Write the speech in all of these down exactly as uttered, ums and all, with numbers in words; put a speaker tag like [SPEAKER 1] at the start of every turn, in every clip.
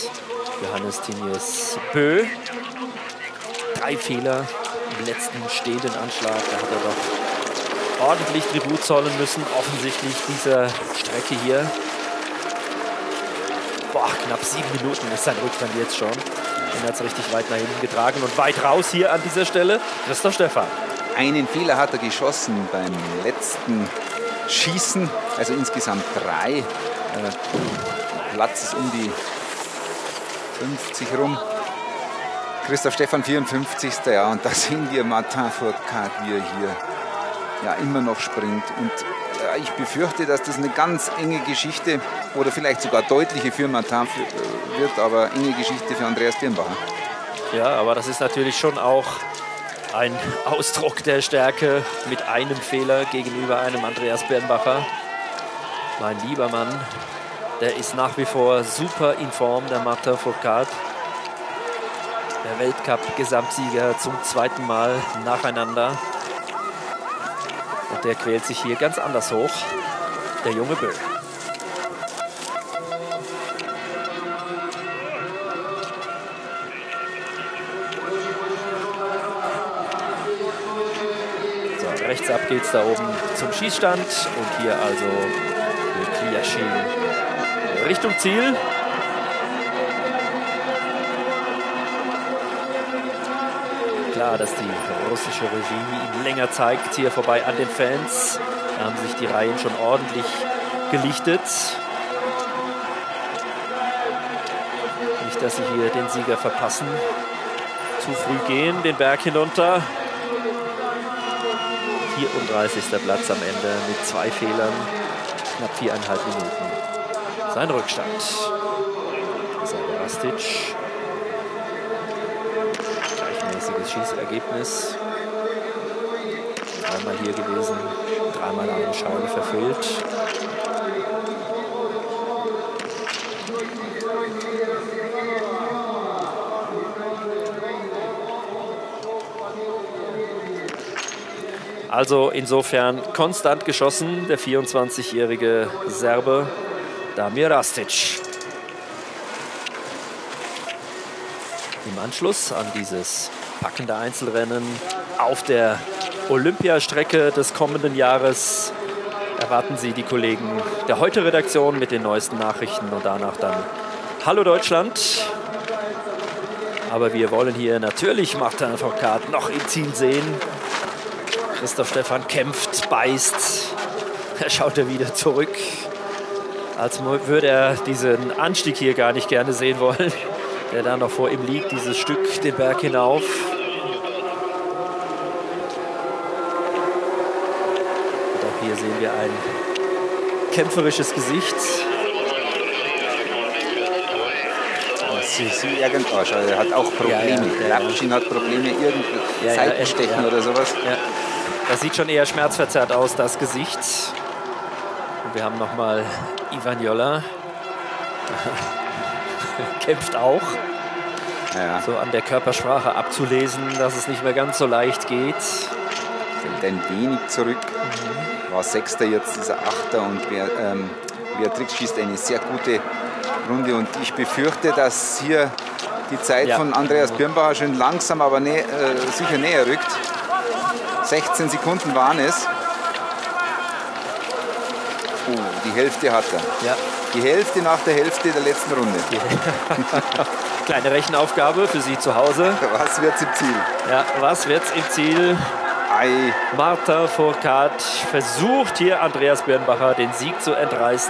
[SPEAKER 1] Johannes Tinius Bö. Drei Fehler im letzten stehenden Anschlag. Da hat er doch ordentlich Tribut zollen müssen, offensichtlich dieser Strecke hier. Boah, knapp sieben Minuten ist sein Rückstand jetzt schon. Er hat es richtig weit nach hinten getragen und weit raus hier an dieser Stelle. Christoph Stephan.
[SPEAKER 2] Einen Fehler hat er geschossen beim letzten Schießen, also insgesamt drei. Äh, Platz ist um die fünfzig rum. Christoph Stephan vierundfünfzigster Ja, und da sehen wir Martin Fourcade, wie er hier ja, immer noch springt. Und ja, ich befürchte, dass das eine ganz enge Geschichte oder vielleicht sogar deutliche für Martin wird, aber enge Geschichte für Andreas Birnbacher.
[SPEAKER 1] Ja, aber das ist natürlich schon auch ein Ausdruck der Stärke mit einem Fehler gegenüber einem Andreas Birnbacher. Mein lieber Mann, der ist nach wie vor super in Form, der Martin Fourcade. Der Weltcup-Gesamtsieger zum zweiten Mal nacheinander. Und der quält sich hier ganz anders hoch, der junge Bö. So, rechts ab geht's da oben zum Schießstand. Und hier also für Klyashin Richtung Ziel. Klar, dass die russische Regie ihn länger zeigt, hier vorbei an den Fans. Da haben sich die Reihen schon ordentlich gelichtet. Nicht, dass sie hier den Sieger verpassen. Zu früh gehen, den Berg hinunter. vierunddreißigster Platz am Ende mit zwei Fehlern. Knapp viereinhalb Minuten. Sein Rückstand. Rastic. Gleichmäßiges Schießergebnis. Dreimal hier gewesen, dreimal eine Scheibe verfehlt. Also insofern konstant geschossen, der vierundzwanzigjährige Serbe Damir Rastic. Im Anschluss an dieses packende Einzelrennen auf der Olympiastrecke des kommenden Jahres erwarten Sie die Kollegen der Heute-Redaktion mit den neuesten Nachrichten und danach dann Hallo Deutschland. Aber wir wollen hier natürlich Martin Fourcade noch im Ziel sehen. Christoph Stephan kämpft, beißt. Er schaut er wieder zurück, als würde er diesen Anstieg hier gar nicht gerne sehen wollen, der da noch vor ihm liegt, dieses Stück den Berg hinauf. Und auch hier sehen wir ein kämpferisches Gesicht.
[SPEAKER 2] Irgendwas, er hat auch Probleme.
[SPEAKER 1] Ja, ja,
[SPEAKER 2] Lapschin hat Probleme, irgendwie
[SPEAKER 1] ja,
[SPEAKER 2] Seitenstechen
[SPEAKER 1] ja,
[SPEAKER 2] oder sowas.
[SPEAKER 1] Ja. Das sieht schon eher schmerzverzerrt aus, das Gesicht. Und wir haben nochmal Ivan Jolla. Kämpft auch.
[SPEAKER 2] Ja.
[SPEAKER 1] So an der Körpersprache abzulesen, dass es nicht mehr ganz so leicht geht.
[SPEAKER 2] Fällt ein wenig zurück. Mhm. War Sechster, jetzt ist er Achter und ähm, Beatrix schießt eine sehr gute Runde. Und ich befürchte, dass hier die Zeit ja. von Andreas Birnbacher schon langsam, aber nä äh, sicher näher rückt. sechzehn Sekunden waren es. Oh, die Hälfte hat er.
[SPEAKER 1] Ja.
[SPEAKER 2] Die Hälfte nach der Hälfte der letzten Runde.
[SPEAKER 1] Kleine Rechenaufgabe für Sie zu Hause.
[SPEAKER 2] Was wird's im Ziel?
[SPEAKER 1] Ja, was wird's im Ziel?
[SPEAKER 2] Ei.
[SPEAKER 1] Martin Fourcade versucht hier Andreas Birnbacher den Sieg zu entreißen.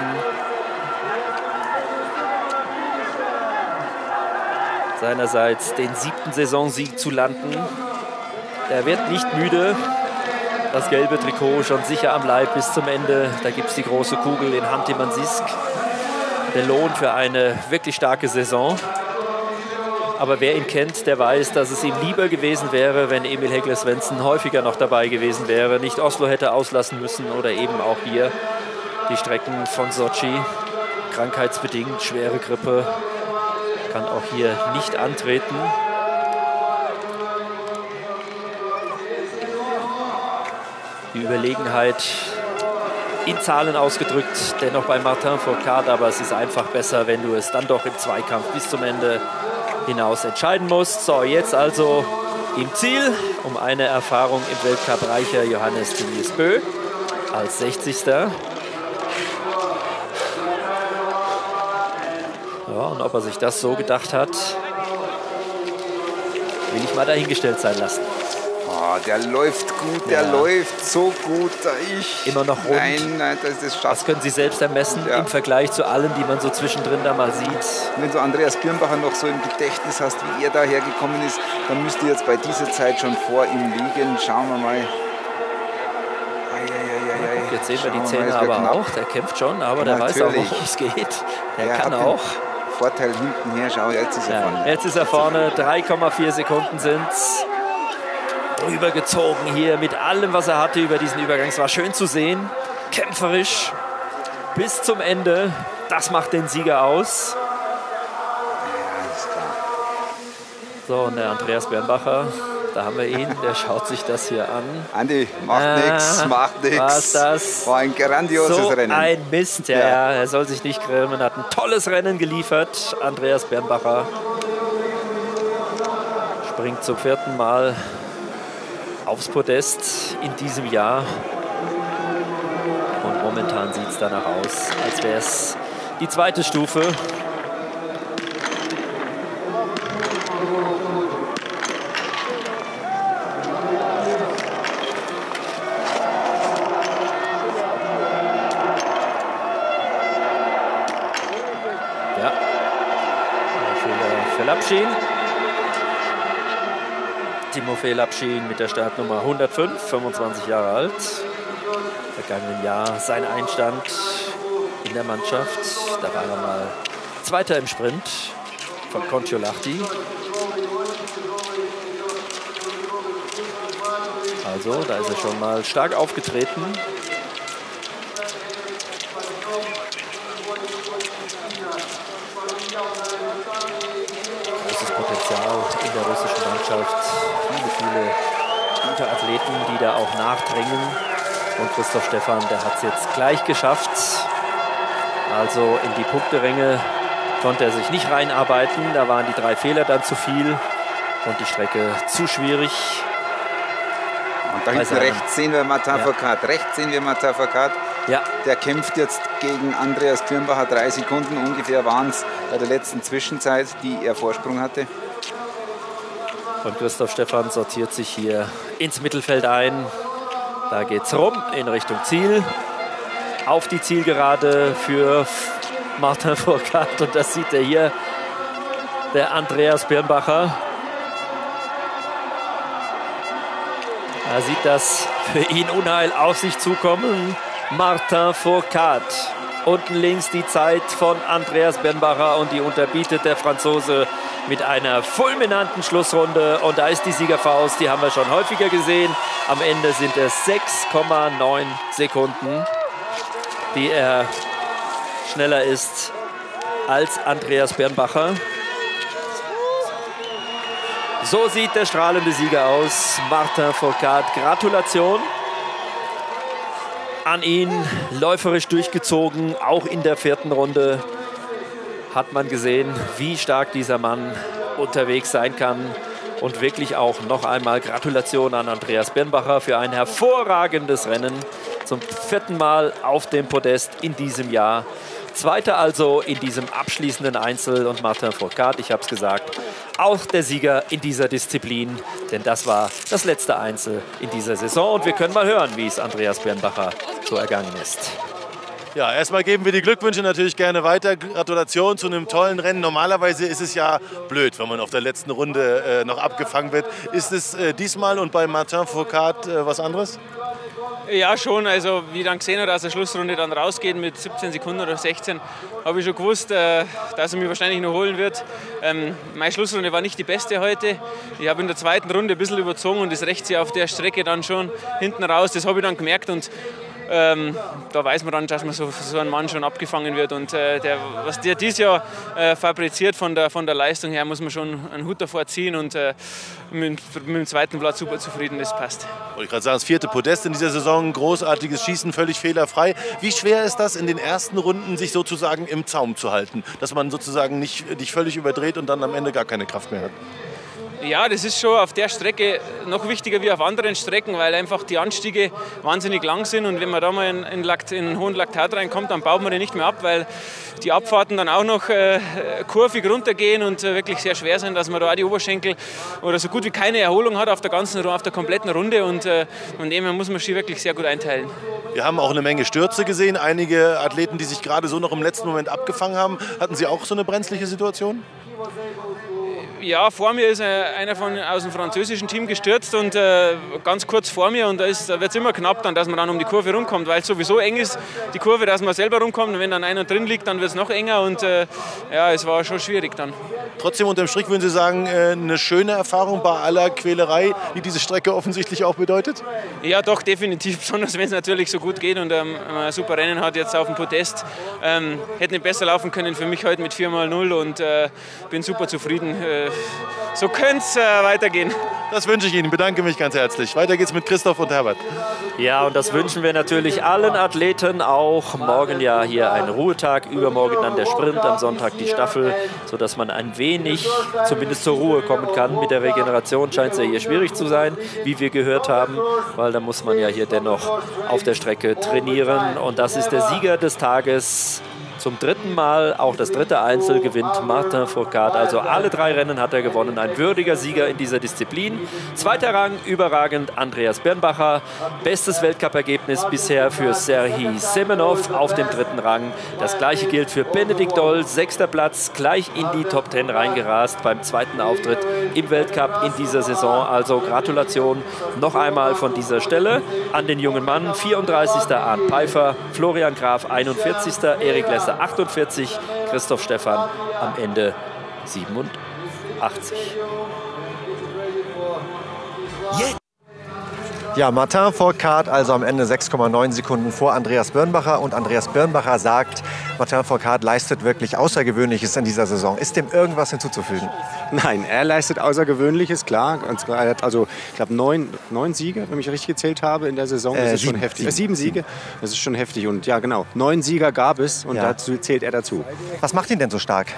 [SPEAKER 1] Seinerseits den siebten Saisonsieg zu landen. Er wird nicht müde. Das gelbe Trikot schon sicher am Leib bis zum Ende. Da gibt es die große Kugel in Hanti-Mansisk. Der Lohn für eine wirklich starke Saison. Aber wer ihn kennt, der weiß, dass es ihm lieber gewesen wäre, wenn Emil Hegle-Svensson häufiger noch dabei gewesen wäre. Nicht Oslo hätte auslassen müssen oder eben auch hier die Strecken von Sochi. Krankheitsbedingt, schwere Grippe. Kann auch hier nicht antreten. Die Überlegenheit in Zahlen ausgedrückt, dennoch bei Martin Fourcade, aber es ist einfach besser, wenn du es dann doch im Zweikampf bis zum Ende hinaus entscheiden musst. So, jetzt also im Ziel um eine Erfahrung im Weltcup reicher Johannes Tinius Bö als sechzigster. Ja, und ob er sich das so gedacht hat, will ich mal dahingestellt sein lassen.
[SPEAKER 2] Oh, der läuft gut, der ja. läuft so gut. Ich,
[SPEAKER 1] Immer noch rund.
[SPEAKER 2] Nein, nein, das, das,
[SPEAKER 1] das können Sie selbst ermessen ja. im Vergleich zu allen, die man so zwischendrin da mal sieht.
[SPEAKER 2] Wenn du Andreas Birnbacher noch so im Gedächtnis hast, wie er daher gekommen ist, dann müsste jetzt bei dieser Zeit schon vor ihm liegen. Schauen wir mal.
[SPEAKER 1] Ei, jetzt sehen wir die Zähne aber knapp. auch. Der kämpft schon, aber der Natürlich. weiß auch, worum es geht. Der, der kann auch.
[SPEAKER 2] Vorteil hinten her. Schau, jetzt ist er
[SPEAKER 1] ja,
[SPEAKER 2] vorne.
[SPEAKER 1] Jetzt ist er vorne. drei Komma vier Sekunden sind es. Rübergezogen hier mit allem, was er hatte über diesen Übergang. Es war schön zu sehen. Kämpferisch. Bis zum Ende. Das macht den Sieger aus.
[SPEAKER 2] Ja, ist klar.
[SPEAKER 1] So, und der Andreas Birnbacher. Da haben wir ihn, der schaut sich das hier an.
[SPEAKER 2] Andi, macht ah, nichts, macht nichts.
[SPEAKER 1] Was das?
[SPEAKER 2] War ein grandioses
[SPEAKER 1] so
[SPEAKER 2] Rennen.
[SPEAKER 1] Ein Mist, ja, ja. Er soll sich nicht grämen. Hat ein tolles Rennen geliefert. Andreas Birnbacher springt zum vierten Mal aufs Podest in diesem Jahr. Und momentan sieht es danach aus, als wäre es die zweite Stufe. Lapschin. Timofey Lapschin mit der Startnummer hundertfünf, fünfundzwanzig Jahre alt. Vergangenen Jahr sein Einstand in der Mannschaft. Da war er mal Zweiter im Sprint von Kontiolahti. Also, da ist er schon mal stark aufgetreten. Potenzial in der russischen Mannschaft. Viele, viele gute Athleten, die da auch nachdrängen. Und Christoph Stephan, der hat es jetzt gleich geschafft. Also in die Punkteränge konnte er sich nicht reinarbeiten. Da waren die drei Fehler dann zu viel und die Strecke zu schwierig.
[SPEAKER 2] Und da hinten rechts sehen wir Martin Fourcade. Ja. Rechts sehen wir Martin Fourcade.
[SPEAKER 1] Ja.
[SPEAKER 2] Der kämpft jetzt gegen Andreas Birnbacher. Drei Sekunden ungefähr waren es bei der letzten Zwischenzeit, die er Vorsprung hatte.
[SPEAKER 1] Und Christoph Stephan sortiert sich hier ins Mittelfeld ein. Da geht's rum in Richtung Ziel. Auf die Zielgerade für Martin Fourcade. Und das sieht er hier, der Andreas Birnbacher. Da sieht das für ihn Unheil auf sich zukommen. Martin Fourcade. Unten links die Zeit von Andreas Birnbacher und die unterbietet der Franzose mit einer fulminanten Schlussrunde. Und da ist die Siegerfaust, die haben wir schon häufiger gesehen. Am Ende sind es sechs Komma neun Sekunden, die er schneller ist als Andreas Birnbacher. So sieht der strahlende Sieger aus, Martin Fourcade. Gratulation an ihn, läuferisch durchgezogen, auch in der vierten Runde hat man gesehen, wie stark dieser Mann unterwegs sein kann. Und wirklich auch noch einmal Gratulation an Andreas Birnbacher für ein hervorragendes Rennen. Zum vierten Mal auf dem Podest in diesem Jahr. Zweiter also in diesem abschließenden Einzel und Martin Fourcade, ich habe es gesagt, auch der Sieger in dieser Disziplin. Denn das war das letzte Einzel in dieser Saison. Und wir können mal hören, wie es Andreas Birnbacher so ergangen ist.
[SPEAKER 3] Ja, erstmal geben wir die Glückwünsche natürlich gerne weiter. Gratulation zu einem tollen Rennen. Normalerweise ist es ja blöd, wenn man auf der letzten Runde äh, noch abgefangen wird. Ist es äh, diesmal und bei Martin Fourcade äh, was anderes?
[SPEAKER 4] Ja, schon. Also, wie ich dann gesehen habe, dass der Schlussrunde dann rausgeht mit siebzehn Sekunden oder sechzehn, habe ich schon gewusst, äh, dass er mich wahrscheinlich noch holen wird. Ähm, meine Schlussrunde war nicht die beste heute. Ich habe in der zweiten Runde ein bisschen überzogen und das rächt sich auf der Strecke dann schon hinten raus. Das habe ich dann gemerkt und ähm, da weiß man dann, dass man so, so ein Mann schon abgefangen wird. Und äh, der, was der dieses Jahr äh, fabriziert von der, von der Leistung her, muss man schon einen Hut davor ziehen und äh, mit, mit dem zweiten Platz super zufrieden, das passt.
[SPEAKER 3] Wollte ich gerade sagen, das vierte Podest in dieser Saison, großartiges Schießen, völlig fehlerfrei. Wie schwer ist das in den ersten Runden, sich sozusagen im Zaum zu halten, dass man sozusagen nicht, nicht völlig überdreht und dann am Ende gar keine Kraft mehr hat?
[SPEAKER 4] Ja, das ist schon auf der Strecke noch wichtiger wie auf anderen Strecken, weil einfach die Anstiege wahnsinnig lang sind und wenn man da mal in, in, Lakt, in einen hohen Laktat reinkommt, dann baut man den nicht mehr ab, weil die Abfahrten dann auch noch äh, kurvig runtergehen und äh, wirklich sehr schwer sind, dass man da auch die Oberschenkel oder so gut wie keine Erholung hat auf der ganzen, auf der kompletten Runde und äh, von dem her muss man Ski wirklich sehr gut einteilen.
[SPEAKER 3] Wir haben auch eine Menge Stürze gesehen, einige Athleten, die sich gerade so noch im letzten Moment abgefangen haben. Hatten Sie auch so eine brenzliche Situation?
[SPEAKER 4] Ja, vor mir ist einer von, aus dem französischen Team gestürzt und äh, ganz kurz vor mir und da, da wird es immer knapp, dann, dass man dann um die Kurve rumkommt, weil es sowieso eng ist, die Kurve, dass man selber rumkommt und wenn dann einer drin liegt, dann wird es noch enger und äh, ja, es war schon schwierig dann.
[SPEAKER 3] Trotzdem unterm Strich würden Sie sagen, äh, eine schöne Erfahrung bei aller Quälerei, die diese Strecke offensichtlich auch bedeutet?
[SPEAKER 4] Ja, doch, definitiv, besonders wenn es natürlich so gut geht und ähm, ein super Rennen hat jetzt auf dem Podest. Ähm, hätte nicht besser laufen können für mich heute mit vier mal null und äh, bin super zufrieden. Äh, So könnte es äh, weitergehen.
[SPEAKER 3] Das wünsche ich Ihnen. Bedanke mich ganz herzlich. Weiter geht's mit Christoph und Herbert.
[SPEAKER 1] Ja, und das wünschen wir natürlich allen Athleten auch. Morgen ja hier ein Ruhetag, übermorgen dann der Sprint, am Sonntag die Staffel, sodass man ein wenig zumindest zur Ruhe kommen kann. Mit der Regeneration scheint es ja hier schwierig zu sein, wie wir gehört haben, weil da muss man ja hier dennoch auf der Strecke trainieren. Und das ist der Sieger des Tages. Zum dritten Mal, auch das dritte Einzel, gewinnt Martin Fourcade. Also alle drei Rennen hat er gewonnen. Ein würdiger Sieger in dieser Disziplin. Zweiter Rang, überragend, Andreas Birnbacher. Bestes Weltcupergebnis bisher für Serhii Semenov auf dem dritten Rang. Das gleiche gilt für Benedikt Doll. Sechster Platz, gleich in die Top Ten reingerast beim zweiten Auftritt im Weltcup in dieser Saison. Also Gratulation noch einmal von dieser Stelle an den jungen Mann. vierunddreißigster Arndt Pfeiffer, Florian Graf einundvierzigster Erik Lesser achtundvierzig, Christoph Stephan am Ende siebenundachtzig.
[SPEAKER 5] Ja, Martin Fourcade also am Ende sechs Komma neun Sekunden vor Andreas Birnbacher. Und Andreas Birnbacher sagt, Martin Fourcade leistet wirklich Außergewöhnliches in dieser Saison. Ist dem irgendwas hinzuzufügen?
[SPEAKER 6] Nein, er leistet Außergewöhnliches, klar. Er hat also, ich glaube, neun, neun Siege, wenn ich richtig gezählt habe, in der Saison. Das
[SPEAKER 5] äh,
[SPEAKER 6] ist
[SPEAKER 5] sieben,
[SPEAKER 6] schon heftig.
[SPEAKER 5] Sieben,
[SPEAKER 6] sieben Siege, das ist schon heftig. Und ja, genau, neun Sieger gab es und ja. Dazu zählt er dazu.
[SPEAKER 5] Was macht ihn denn so stark?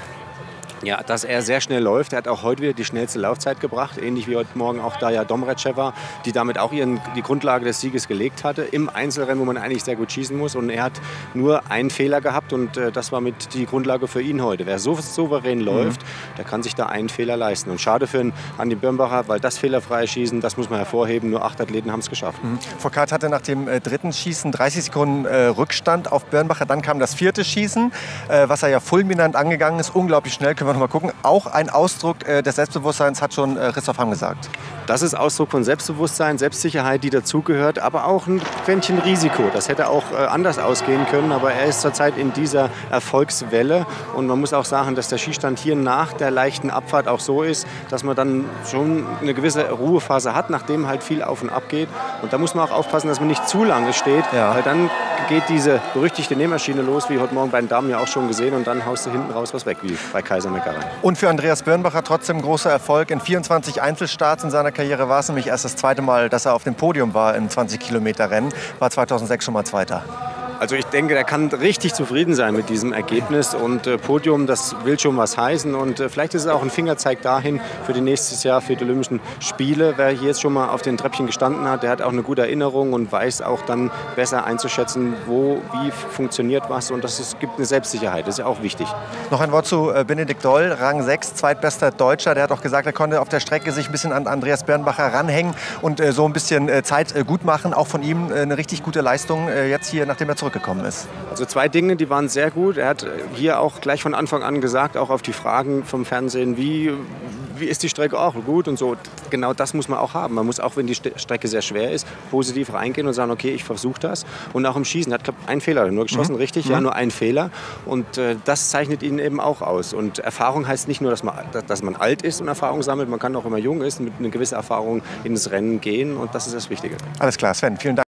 [SPEAKER 6] Ja, dass er sehr schnell läuft. Er hat auch heute wieder die schnellste Laufzeit gebracht, ähnlich wie heute Morgen auch Daria Domracheva, die damit auch ihren, die Grundlage des Sieges gelegt hatte im Einzelrennen, wo man eigentlich sehr gut schießen muss. Und er hat nur einen Fehler gehabt und äh, das war mit die Grundlage für ihn heute. Wer so souverän läuft, mhm. der kann sich da einen Fehler leisten. Und schade für Andi Birnbacher, weil das fehlerfreie Schießen, das muss man hervorheben. Nur acht Athleten haben es geschafft.
[SPEAKER 5] Mhm. Fourcade hatte nach dem äh, dritten Schießen dreißig Sekunden äh, Rückstand auf Birnbacher. Dann kam das vierte Schießen, äh, was er ja fulminant angegangen ist. Unglaublich schnell, können wir noch mal gucken. Auch ein Ausdruck äh, des Selbstbewusstseins, hat schon äh, Christoph Hamm gesagt.
[SPEAKER 6] Das ist Ausdruck von Selbstbewusstsein, Selbstsicherheit, die dazugehört, aber auch ein Quäntchen Risiko. Das hätte auch äh, anders ausgehen können, aber er ist zurzeit in dieser Erfolgswelle. Und man muss auch sagen, dass der Schießstand hier nach der leichten Abfahrt auch so ist, dass man dann schon eine gewisse Ruhephase hat, nachdem halt viel auf und ab geht. Und da muss man auch aufpassen, dass man nicht zu lange steht, ja. Weil dann geht diese berüchtigte Nähmaschine los, wie heute Morgen bei den Damen ja auch schon gesehen, und dann haust du hinten raus was weg, wie bei Kaiser Meckerei.
[SPEAKER 5] Und für Andreas Birnbacher trotzdem großer Erfolg. In vierundzwanzig Einzelstarts in seiner Karriere war es nämlich erst das zweite Mal, dass er auf dem Podium war im zwanzig Kilometer Rennen. War zweitausendsechs schon mal Zweiter.
[SPEAKER 6] Also ich denke, er kann richtig zufrieden sein mit diesem Ergebnis. Und äh, Podium, das will schon was heißen. Und äh, vielleicht ist es auch ein Fingerzeig dahin für die nächstes Jahr, für die Olympischen Spiele. Wer hier jetzt schon mal auf den Treppchen gestanden hat, der hat auch eine gute Erinnerung und weiß auch dann besser einzuschätzen, wo, wie funktioniert was. Und das ist, gibt eine Selbstsicherheit, das ist ja auch wichtig.
[SPEAKER 5] Noch ein Wort zu äh, Benedikt Doll, Rang sechs, zweitbester Deutscher. Der hat auch gesagt, er konnte auf der Strecke sich ein bisschen an Andreas Birnbacher ranhängen und äh, so ein bisschen äh, Zeit äh, gut machen. Auch von ihm äh, eine richtig gute Leistung äh, jetzt hier, nachdem er zurückgekommen ist.
[SPEAKER 6] Also zwei Dinge, die waren sehr gut. Er hat hier auch gleich von Anfang an gesagt, auch auf die Fragen vom Fernsehen, wie, wie ist die Strecke auch gut und so. Genau das muss man auch haben. Man muss auch, wenn die Strecke sehr schwer ist, positiv reingehen und sagen, okay, ich versuche das. Und auch im Schießen, er hat glaub, einen Fehler nur geschossen, mhm. richtig, mhm. ja, nur einen Fehler. Und äh, das zeichnet ihn eben auch aus. Und Erfahrung heißt nicht nur, dass man, dass man alt ist und Erfahrung sammelt, man kann auch, wenn man jung ist, mit einer gewissen Erfahrung ins Rennen gehen und das ist das Wichtige.
[SPEAKER 5] Alles klar, Sven, vielen Dank.